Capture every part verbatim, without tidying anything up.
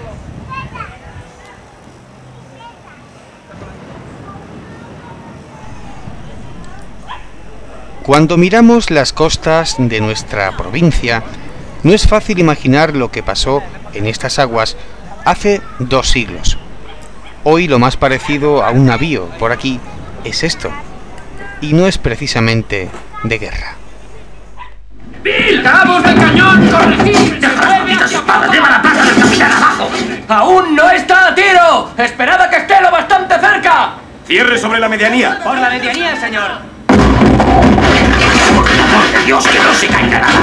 Cuando miramos las costas de nuestra provincia, no es fácil imaginar lo que pasó en estas aguas hace dos siglos. Hoy lo más parecido a un navío por aquí es esto, y no es precisamente de guerra. ¡Bill! ¡Cabos de cañón! ¡Corregid! ¡Lleva la plaza del capitán abajo! ¡Aún no está a tiro! ¡Esperad a que esté lo bastante cerca! ¡Cierre sobre la medianía! ¡Por la medianía, señor! ¡Por de Dios, que no se caiga nada!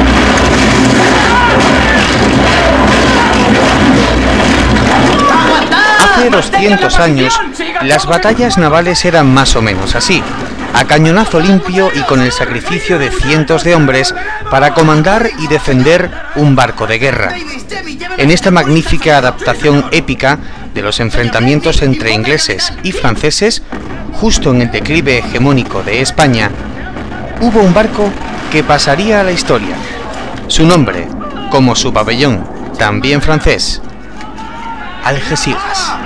Hace doscientos años, las batallas navales eran más o menos así, a cañonazo limpio y con el sacrificio de cientos de hombres para comandar y defender un barco de guerra. En esta magnífica adaptación épica de los enfrentamientos entre ingleses y franceses, justo en el declive hegemónico de España, hubo un barco que pasaría a la historia. Su nombre, como su pabellón, también francés: Algeciras.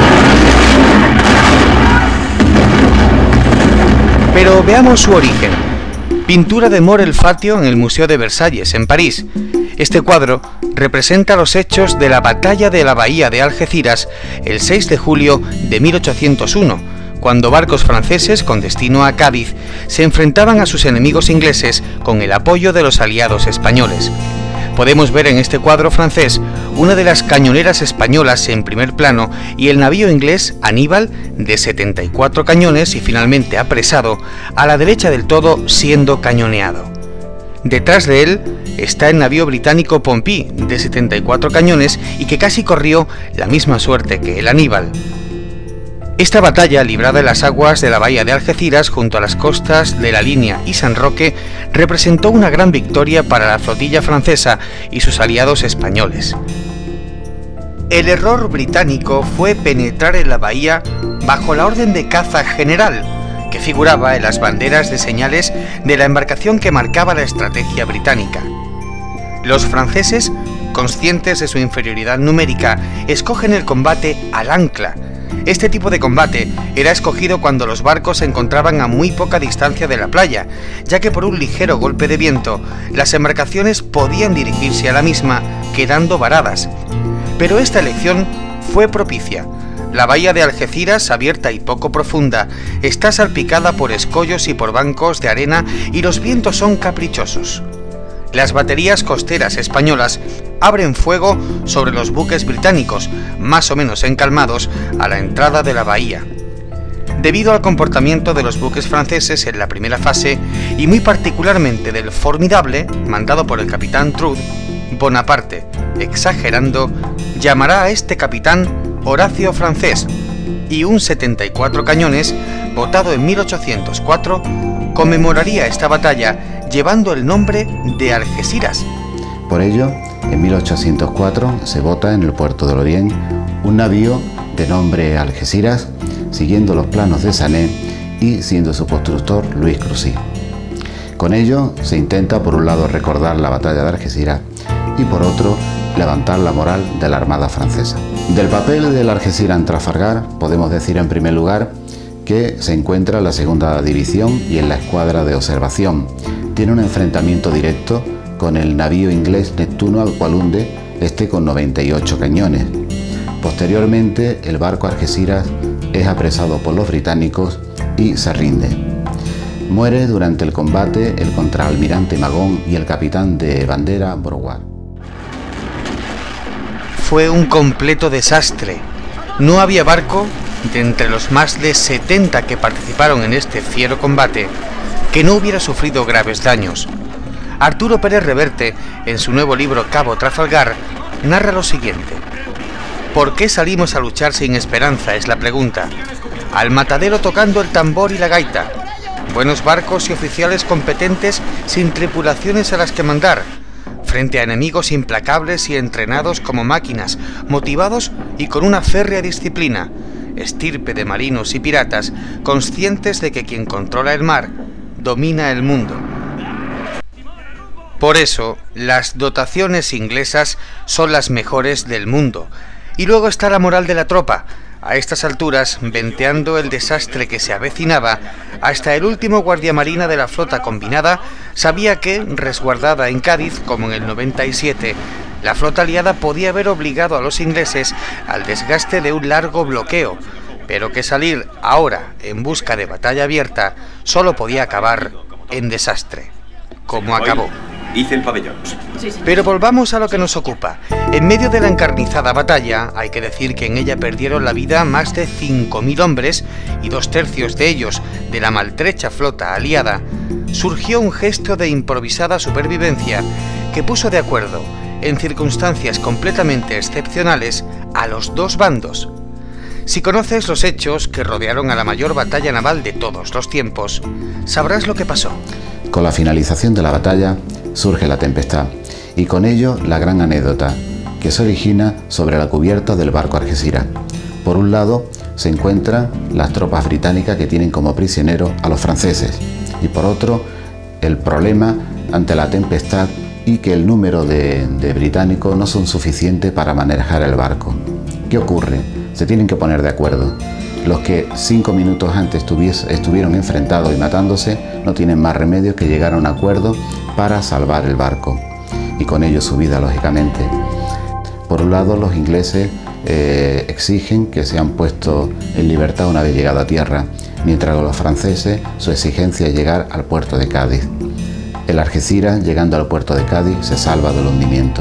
Pero veamos su origen. Pintura de Morel Fatio en el Museo de Versalles, en París. Este cuadro representa los hechos de la batalla de la bahía de Algeciras el seis de julio de mil ochocientos uno, cuando barcos franceses con destino a Cádiz se enfrentaban a sus enemigos ingleses con el apoyo de los aliados españoles. Podemos ver en este cuadro francés una de las cañoneras españolas en primer plano y el navío inglés Aníbal de setenta y cuatro cañones y finalmente apresado a la derecha del todo siendo cañoneado. Detrás de él está el navío británico Pompey de setenta y cuatro cañones y que casi corrió la misma suerte que el Aníbal. Esta batalla, librada en las aguas de la bahía de Algeciras junto a las costas de La Línea y San Roque, representó una gran victoria para la flotilla francesa y sus aliados españoles. El error británico fue penetrar en la bahía bajo la orden de caza general, que figuraba en las banderas de señales de la embarcación que marcaba la estrategia británica. Los franceses, conscientes de su inferioridad numérica, escogen el combate al ancla. Este tipo de combate era escogido cuando los barcos se encontraban a muy poca distancia de la playa, ya que por un ligero golpe de viento, las embarcaciones podían dirigirse a la misma, quedando varadas. Pero esta elección fue propicia. La bahía de Algeciras, abierta y poco profunda, está salpicada por escollos y por bancos de arena y los vientos son caprichosos. Las baterías costeras españolas abren fuego sobre los buques británicos, más o menos encalmados, a la entrada de la bahía. Debido al comportamiento de los buques franceses en la primera fase, y muy particularmente del Formidable, mandado por el capitán Trude, Bonaparte, exagerando, llamará a este capitán Horacio Francés, y un setenta y cuatro cañones, votado en mil ochocientos cuatro, conmemoraría esta batalla llevando el nombre de Algeciras. Por ello, en mil ochocientos cuatro se vota en el puerto de Lorient un navío de nombre Algeciras, siguiendo los planos de Sané y siendo su constructor Luis Cruzy. Con ello se intenta por un lado recordar la batalla de Algeciras y por otro levantar la moral de la Armada francesa. Del papel del Algeciras en Trafalgar podemos decir en primer lugar que se encuentra en la segunda división y en la escuadra de observación. Tiene un enfrentamiento directo con el navío inglés Neptuno, al cual hunde este con noventa y ocho cañones. Posteriormente, el barco Algeciras es apresado por los británicos y se rinde. Muere durante el combate el contraalmirante Magón y el capitán de bandera Broward. Fue un completo desastre. No había barco, de entre los más de setenta que participaron en este fiero combate, que no hubiera sufrido graves daños. Arturo Pérez Reverte, en su nuevo libro Cabo Trafalgar, narra lo siguiente. ¿Por qué salimos a luchar sin esperanza? Es la pregunta. Al matadero tocando el tambor y la gaita. Buenos barcos y oficiales competentes sin tripulaciones a las que mandar. Frente a enemigos implacables y entrenados como máquinas, motivados y con una férrea disciplina. Estirpe de marinos y piratas, conscientes de que quien controla el mar, domina el mundo. Por eso, las dotaciones inglesas son las mejores del mundo. Y luego está la moral de la tropa. A estas alturas, venteando el desastre que se avecinaba, hasta el último guardiamarina de la flota combinada sabía que, resguardada en Cádiz, como en el noventa y siete, la flota aliada podía haber obligado a los ingleses al desgaste de un largo bloqueo, pero que salir ahora en busca de batalla abierta solo podía acabar en desastre, como acabó. Hice el pabellón. Pero volvamos a lo que nos ocupa. En medio de la encarnizada batalla, hay que decir que en ella perdieron la vida más de cinco mil hombres y dos tercios de ellos de la maltrecha flota aliada, surgió un gesto de improvisada supervivencia que puso de acuerdo, en circunstancias completamente excepcionales, a los dos bandos. Si conoces los hechos que rodearon a la mayor batalla naval de todos los tiempos, sabrás lo que pasó. Con la finalización de la batalla, surge la tempestad, y con ello la gran anécdota, que se origina sobre la cubierta del barco Algeciras. Por un lado, se encuentran las tropas británicas que tienen como prisioneros a los franceses, y por otro, el problema ante la tempestad y que el número de, de británicos no son suficientes para manejar el barco. ¿Qué ocurre? Se tienen que poner de acuerdo. Los que cinco minutos antes estuvieron enfrentados y matándose no tienen más remedio que llegar a un acuerdo para salvar el barco y con ello su vida, lógicamente. Por un lado, los ingleses eh, exigen que sean puestos en libertad una vez llegado a tierra, mientras que los franceses su exigencia es llegar al puerto de Cádiz. El Algeciras, llegando al puerto de Cádiz, se salva del hundimiento.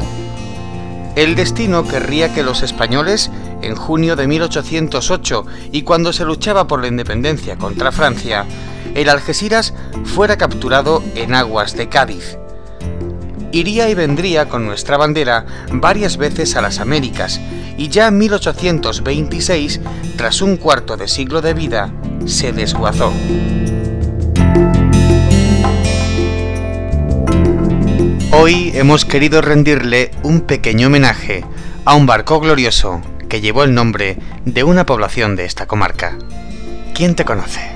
El destino querría que los españoles, en junio de mil ochocientos ocho y cuando se luchaba por la independencia contra Francia, el Algeciras fuera capturado en aguas de Cádiz. Iría y vendría con nuestra bandera varias veces a las Américas y ya en mil ochocientos veintiséis, tras un cuarto de siglo de vida, se desguazó. Hoy hemos querido rendirle un pequeño homenaje a un barco glorioso que llevó el nombre de una población de esta comarca. ¿Quién te conoce?